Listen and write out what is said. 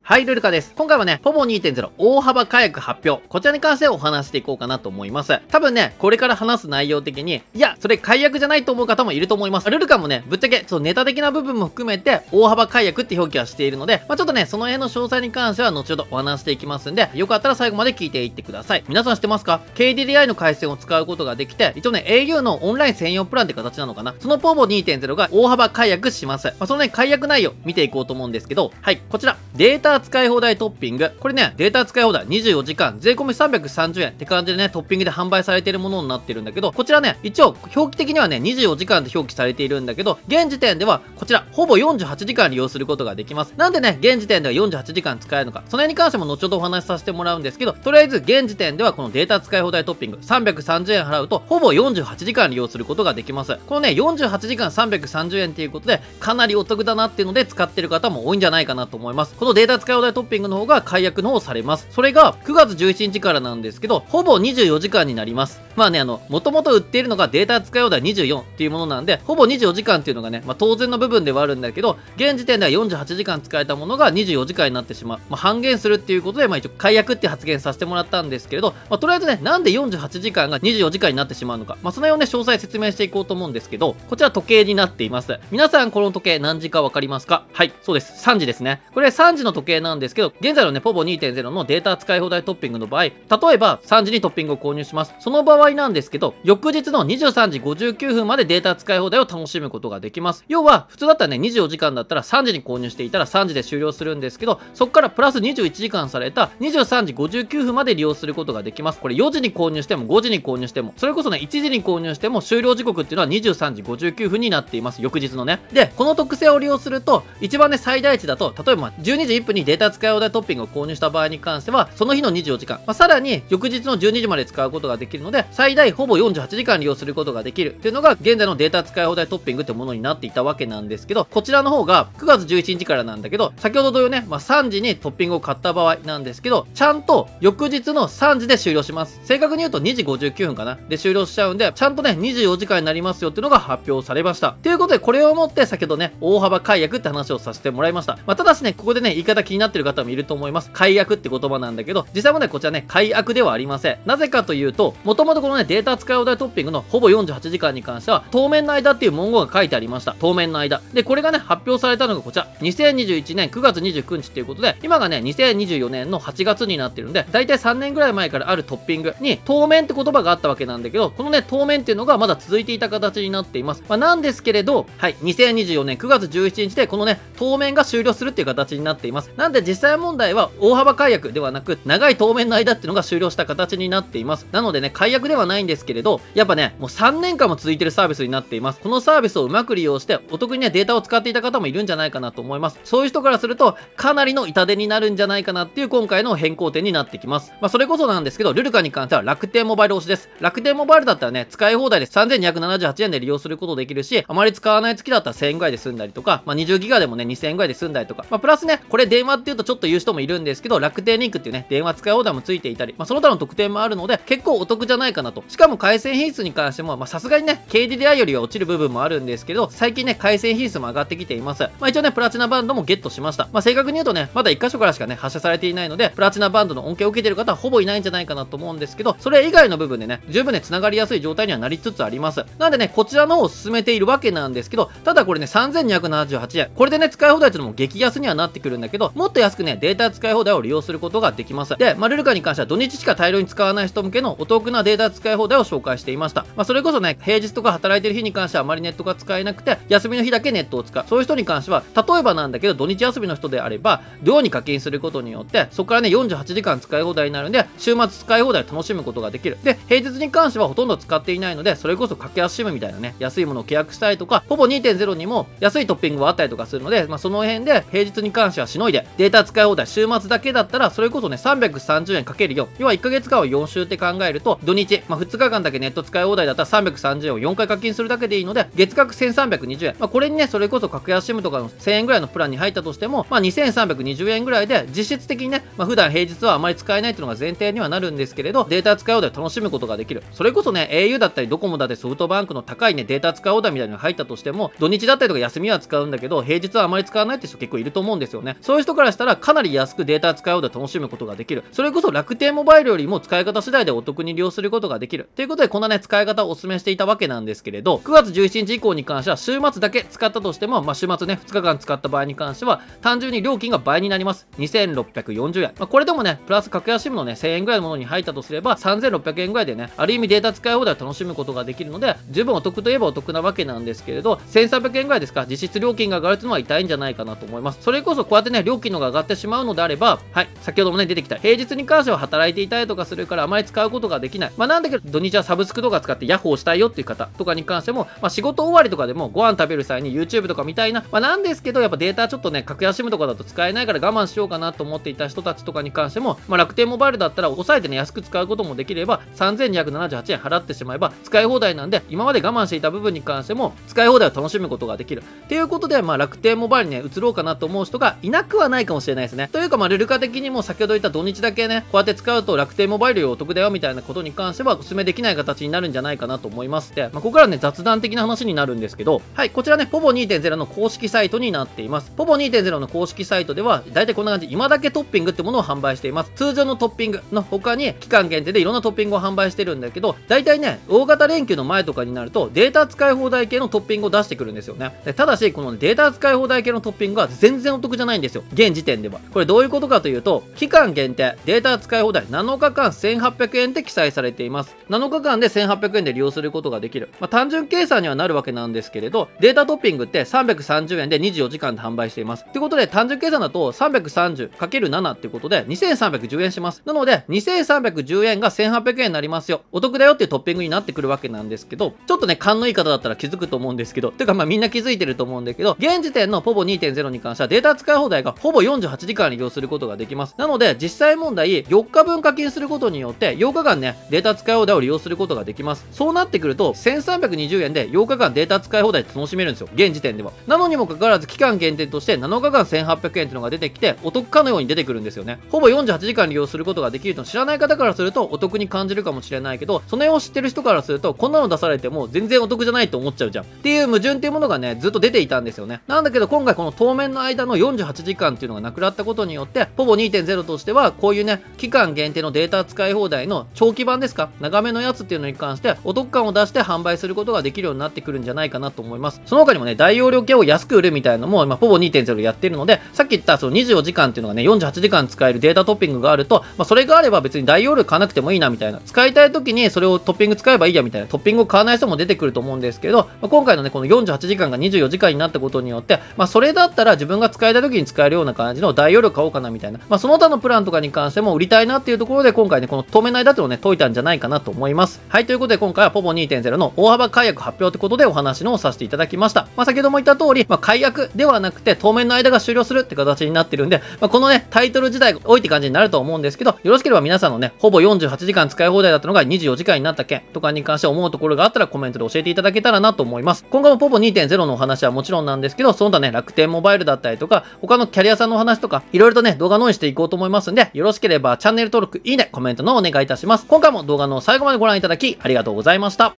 はい、ルルカです。今回はね、ポボ 2.0 大幅解約発表。こちらに関してお話していこうかなと思います。多分ね、これから話す内容的に、いや、それ解約じゃないと思う方もいると思います。ルルカもね、ぶっちゃけ、ネタ的な部分も含めて、大幅解約って表記はしているので、ちょっとね、その辺の詳細に関しては後ほどお話していきますんで、よかったら最後まで聞いていってください。皆さん知ってますか？ KDDI の回線を使うことができて、一応ね、au のオンライン専用プランって形なのかな。そのポボ 2.0 が大幅解約します。そのね、解約内容見ていこうと思うんですけど、はい、こちら、データ使い放題トッピング。これね、データ使い放題24時間、税込み330円って感じでね、トッピングで販売されているものになってるんだけど、こちらね、一応、表記的にはね、24時間で表記されているんだけど、現時点では、こちら、ほぼ48時間利用することができます。なんでね、現時点では48時間使えるのか、その辺に関しても後ほどお話しさせてもらうんですけど、とりあえず、現時点ではこのデータ使い放題トッピング、330円払うと、ほぼ48時間利用することができます。このね、48時間330円っていうことで、かなりお得だなっていうので、使ってる方も多いんじゃないかなと思います。このデータ使い放題トッピングの方が解約の方されます。それが9月11日からなんですけど、ほぼ24時間になります。まあね、もともと売っているのがデータ使い放題24っていうものなんで、ほぼ24時間っていうのがね、当然の部分ではあるんだけど、現時点では48時間使えたものが24時間になってしまう。半減するっていうことで、一応解約って発言させてもらったんですけれど、とりあえずね、なんで48時間が24時間になってしまうのか、その辺をね、詳細説明していこうと思うんですけど、こちら時計になっています。皆さんこの時計何時かわかりますか？はい、そうです。3時ですね。これ3時の時計なんですけど、現在のね、ポボ 2.0 のデータ使い放題トッピングの場合、例えば3時にトッピングを購入します。その場合なんですけど、翌日の23時59分までデータ使い放題を楽しむことができます。要は、普通だったらね、24時間だったら3時に購入していたら3時で終了するんですけど、そこからプラス21時間された23時59分まで利用することができます。これ4時に購入しても5時に購入しても、それこそね、1時に購入しても終了時刻っていうのは23時59分になっています。翌日のね。で、この特性を利用すると、一番ね、最大値だと、例えば12時1分にデータ使い放題トッピングを購入した場合に関しては、その日の24時間、さらに翌日の12時まで使うことができるので、最大ほぼ48時間利用することができるっていうのが、現在のデータ使い放題トッピングってものになっていたわけなんですけど、こちらの方が9月11日からなんだけど、先ほど同様ね、3時にトッピングを買った場合なんですけど、ちゃんと翌日の3時で終了します。正確に言うと2時59分かなで終了しちゃうんで、ちゃんとね、24時間になりますよっていうのが発表されました。ということで、これをもって先ほどね、大幅解約って話をさせてもらいました。ただしね、ここでね、言い方気になってる方もいると思います。解約って言葉なんだけど、実際もね、こちらね、解約ではありません。なぜかというと、もともとこのね、データ使い放題トッピングのほぼ48時間に関しては、当面の間っていう文言が書いてありました。当面の間。で、これがね、発表されたのがこちら。2021年9月29日っていうことで、今がね、2024年の8月になってるんで、だいたい3年ぐらい前からあるトッピングに、当面って言葉があったわけなんだけど、このね、当面っていうのがまだ続いていた形になっています。なんですけれど、はい、2024年9月17日で、このね、当面が終了するっていう形になっています。なんで実際問題は、大幅解約ではなく、長い当面の間っていうのが終了した形になっています。なのでね、解約ではないんですけれど、やっぱね、もう3年間も続いてるサービスになっています。このサービスをうまく利用して、お得にね、データを使っていた方もいるんじゃないかなと思います。そういう人からすると、かなりの痛手になるんじゃないかなっていう今回の変更点になってきます。それこそなんですけど、ルルカに関しては楽天モバイル推しです。楽天モバイルだったらね、使い放題で3278円で利用することできるし、あまり使わない月だったら1000円ぐらいで済んだりとか、20ギガでもね、2000円ぐらいで済んだりとか、プラスね、これ電話っていうとちょっと言う人もいるんですけど、楽天リンクっていうね、電話使い放題もついていたり、その他の特典もあるので、結構お得じゃないかなと。しかも回線品質に関しても、さすがにね、KDDI よりは落ちる部分もあるんですけど、最近ね、回線品質も上がってきています。一応ね、プラチナバンドもゲットしました。正確に言うとね、まだ1箇所からしかね、発射されていないので、プラチナバンドの恩恵を受けている方はほぼいないんじゃないかなと思うんですけど、それ以外の部分でね、十分ね、繋がりやすい状態にはなりつつあります。なんでね、こちらの方を進めているわけなんですけど、ただこれね、3278円。これでね、使い放題っていうのも激安にはなってくるんだけど、もっと安くね、データ使い放題を利用することができます。で、ルルカに関しては土日しか大量に使わない人向けのお得なデータ使い放題を紹介していました。それこそね、平日とか働いてる日に関してはあまりネットが使えなくて、休みの日だけネットを使う。そういう人に関しては、例えばなんだけど、土日休みの人であれば、土曜に課金することによって、そこからね、48時間使い放題になるんで、週末使い放題を楽しむことができる。で、平日に関してはほとんど使っていないので、それこそ格安シムみたいなね、安いものを契約したりとか、ほぼ 2.0 にも安いトッピングがあったりとかするので、その辺で平日に関してはしのいで、データ使い放題、週末だけだったら、それこそね、330円かける4。要は1ヶ月間を4週って考えると、土日、2日間だけネット使い放題だったら330円を4回課金するだけでいいので、月額1320円。これにね、それこそ格安シムとかの1000円ぐらいのプランに入ったとしても、2320円ぐらいで、実質的にね、普段平日はあまり使えないっていうのが前提にはなるんですけれど、データ使い放題を楽しむことができる。それこそね、au だったりドコモだったりソフトバンクの高いね、データ使い放題みたいなのが入ったとしても、土日だったりとか休みは使うんだけど、平日はあまり使わないって人結構いると思うんですよね。そういう人人からしたらかなり安くデータ使い放題楽しむことができる。それこそ楽天モバイルよりも使い方次第でお得に利用することができる。ということでこんなね、使い方をお勧めしていたわけなんですけれど、9月17日以降に関しては週末だけ使ったとしても、週末ね、2日間使った場合に関しては、単純に料金が倍になります。2640円。これでもね、プラス格安SIMのね、1000円ぐらいのものに入ったとすれば、3600円ぐらいでね、ある意味データ使い放題を楽しむことができるので、十分お得といえばお得なわけなんですけれど、1300円ぐらいですか、実質料金が上がるというのは痛いんじゃないかなと思います。それこそこうやってね、料金のが上がってしまうのであれば、はい、先ほどもね、出てきた、平日に関しては働いていたりとかするからあまり使うことができない。なんだけど、土日はサブスクとか使ってヤッホーしたいよっていう方とかに関しても、仕事終わりとかでもご飯食べる際に YouTube とか見たいな、なんですけど、やっぱデータちょっとね、格安SIMとかだと使えないから我慢しようかなと思っていた人たちとかに関しても、楽天モバイルだったら抑えてね、安く使うこともできれば、3278円払ってしまえば使い放題なんで、今まで我慢していた部分に関しても使い放題を楽しむことができる。っていうことで、楽天モバイルにね、移ろうかなと思う人がいなくはないかもしれないですね。というか、ルルカ的にも先ほど言った土日だけね、こうやって使うと楽天モバイルよりお得だよみたいなことに関してはお勧めできない形になるんじゃないかなと思いますで、ここからね、雑談的な話になるんですけど、はい、こちらね、ポボ 2.0 の公式サイトになっています。ポボ 2.0 の公式サイトでは、だいたいこんな感じ、今だけトッピングってものを販売しています。通常のトッピングの他に、期間限定でいろんなトッピングを販売してるんだけど、だいたいね、大型連休の前とかになると、データ使い放題系のトッピングを出してくるんですよね。でただし、このデータ使い放題系のトッピングは全然お得じゃないんですよ。現時点では。これどういうことかというと、期間限定、データ使い放題7日間1800円で記載されています。7日間で1800円で利用することができる。単純計算にはなるわけなんですけれど、データトッピングって330円で24時間で販売しています。ということで、単純計算だと 330×7 っていうことで2310円します。なので、2310円が1800円になりますよ。お得だよっていうトッピングになってくるわけなんですけど、ちょっとね、勘のいい方だったら気づくと思うんですけど、ていうかみんな気づいてると思うんだけど、現時点のポボ 2.0 に関してはデータ使い放題がほぼ48時間利用することができます。なので、実際問題4日分課金することによって8日間ね、データ使い放題を利用することができます。そうなってくると、1320円で8日間データ使い放題楽しめるんですよ。現時点では。なのにもかかわらず期間限定として7日間1800円っていうのが出てきて、お得かのように出てくるんですよね。ほぼ48時間利用することができると知らない方からするとお得に感じるかもしれないけど、その辺を知ってる人からすると、こんなの出されても全然お得じゃないと思っちゃうじゃん。っていう矛盾っていうものがね、ずっと出ていたんですよね。なんだけど今回この当面の間の48時間っていうのがなくなったことによって、ポボ 2.0 としては、こういうね、期間限定のデータ使い放題の長期版ですか、長めのやつっていうのに関して、お得感を出して販売することができるようになってくるんじゃないかなと思います。その他にもね、大容量系を安く売るみたいなのも、ポボ 2.0 やってるので、さっき言ったその24時間っていうのがね、48時間使えるデータトッピングがあると、それがあれば別に大容量買わなくてもいいなみたいな、使いたい時にそれをトッピング使えばいいやみたいな、トッピングを買わない人も出てくると思うんですけど、今回のね、この48時間が24時間になったことによって、それだったら自分が使いたい時に使えるような感じの大容量買おうかなみたいな、その他のプランとかに関しても売りたいなっていうところで、今回ね、この当面の間っていうのをね、解いたんじゃないかなと思います。はい、ということで今回はポボ 2.0 の大幅解約発表ということでお話のをさせていただきました。先ほども言った通り、解約ではなくて当面の間が終了するって形になってるんで、このね、タイトル自体が多いって感じになると思うんですけど、よろしければ皆さんのね、ほぼ48時間使い放題だったのが24時間になった件とかに関して思うところがあったらコメントで教えていただけたらなと思います。今後もポボ 2.0 のお話はもちろんなんですけど、その他ね、楽天モバイルだったりとか、他のキャリアさんのお話とか、いろいろとね、動画の方にしていこうと思いますんで、よろしければチャンネル登録、いいね、コメントのお願いいたします。今回も動画の最後までご覧いただきありがとうございました。